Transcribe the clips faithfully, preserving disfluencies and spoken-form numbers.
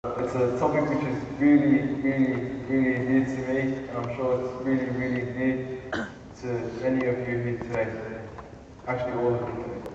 It's a topic which is really, really, really dear to me, and I'm sure it's really, really dear to many of you here today. Actually, all of you today.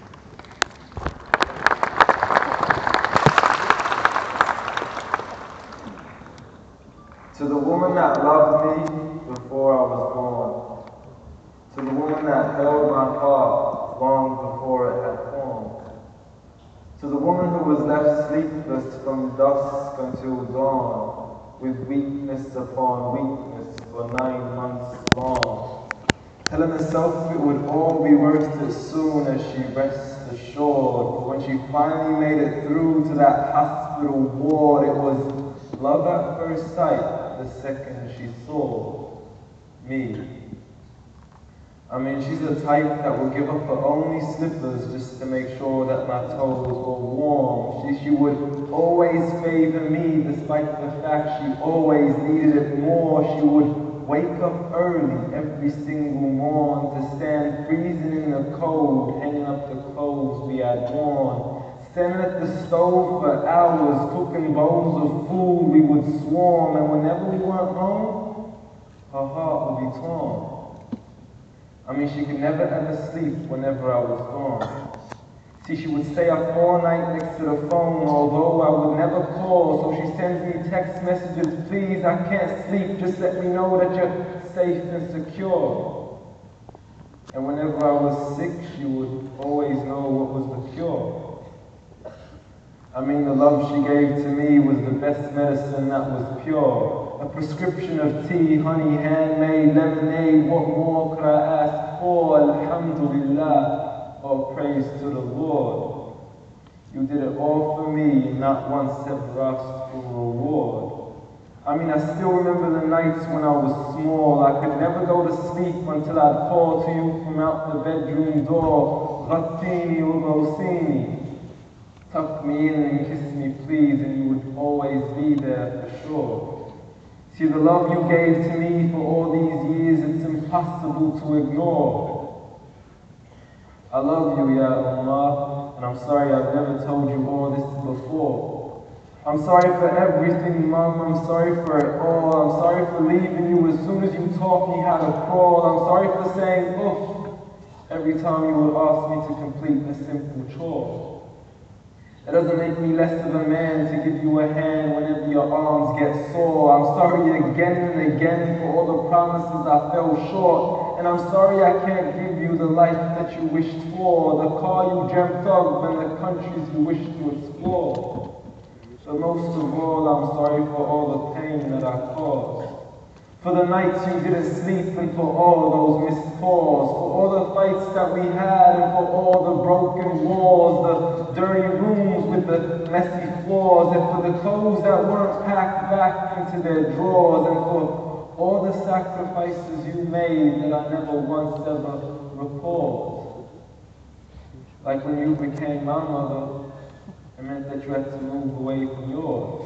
To the woman that loved me before I was born, to the woman that held my heart long before it had formed, to the woman who was left sleepless from dusk until dawn, with weakness upon weakness for nine months long, telling herself it would all be worth it soon as she rests assured. But when she finally made it through to that hospital ward, it was love at first sight the second she saw me. I mean, she's the type that would give up her only slippers just to make sure that my toes were warm. She, she would always favor me despite the fact she always needed it more. She would wake up early every single morn to stand freezing in the cold, hanging up the clothes we had worn. Standing at the stove for hours, cooking bowls of food, we would swarm, and whenever we weren't home, her heart would be torn. I mean, she could never ever sleep whenever I was gone. See, she would stay up all night next to the phone, although I would never call, so she sends me text messages, please, I can't sleep, just let me know that you're safe and secure. And whenever I was sick, she would always know what was the cure. I mean, the love she gave to me was the best medicine that was pure. A prescription of tea, honey, handmade, lemonade, what more could I ask for? Alhamdulillah, all praise to the Lord. You did it all for me, and not once ever asked for a reward. I mean, I still remember the nights when I was small. I could never go to sleep until I'd call to you from out the bedroom door. Ghattini ugosini. Tuck me in and kiss me, please, and you would always be there for sure. See, the love you gave to me for all these years, it's impossible to ignore. I love you, Ya Allah, and I'm sorry I've never told you all this before. I'm sorry for everything, Mom. I'm sorry for it all. I'm sorry for leaving you as soon as you taught me how to crawl. I'm sorry for saying oof every time you would ask me to complete a simple chore. It doesn't make me less of a man to give you a hand whenever your arms get sore. I'm sorry again and again for all the promises I fell short. And I'm sorry I can't give you the life that you wished for, the car you dreamt of, and the countries you wished to explore. But most of all, I'm sorry for all the pain that I caused. For the nights you didn't sleep, and for all those missed calls, for all the fights that we had, and for all the broken walls, the dirty rooms with the messy floors, and for the clothes that weren't packed back into their drawers, and for all the sacrifices you made that I never once ever recalled. Like when you became my mother, it meant that you had to move away from yours.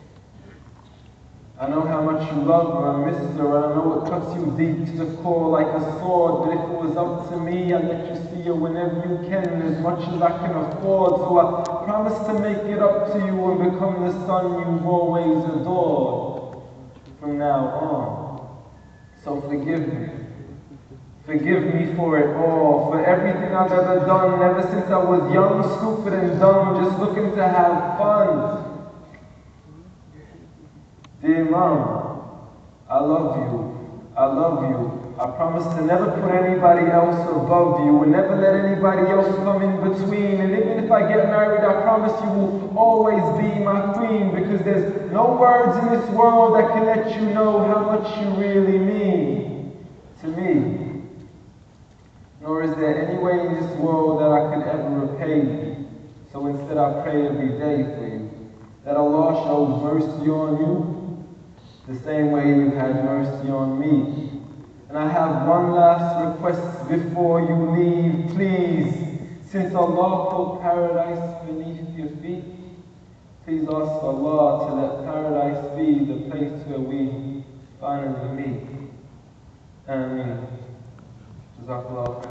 I know how much you love her and miss her, and I know it cuts you deep to the core like a sword, but if it was up to me, I'd let you see her whenever you can, as much as I can afford. So I promise to make it up to you and become the son you've always adored from now on. So forgive me. Forgive me for it all, for everything I've ever done, ever since I was young, stupid and dumb, just looking to have fun. Dear Mom, I love you, I love you. I promise to never put anybody else above you and never let anybody else come in between. And even if I get married, I promise you will always be my queen, because there's no words in this world that can let you know how much you really mean to me. Nor is there any way in this world that I could ever repay you. So instead I pray every day for you, that Allah shows mercy on you, the same way you had mercy on me. And I have one last request before you leave, please. Since Allah put paradise beneath your feet, please ask Allah to let paradise be the place where we finally meet. Ameen. Jazakallah.